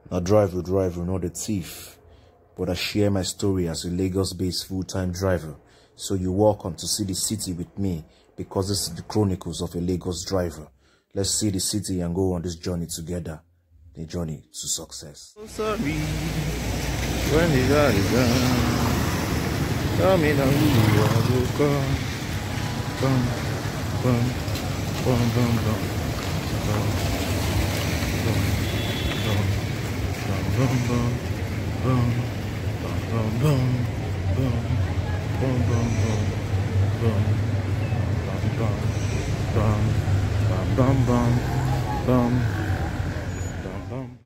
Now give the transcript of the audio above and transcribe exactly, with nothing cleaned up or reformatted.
Now driver, driver, not a thief, but I share my story as a Lagos-based full-time driver. So you walk on to see the city with me, because this is the chronicles of a Lagos driver. Let's see the city and go on this journey together, the journey to success. So sorry, when the God is done, tell me now who you are, will come, come, come, come, come, come, come, come, come, come, come, come, come, come, bum, bum, bum, bum, bum, bum.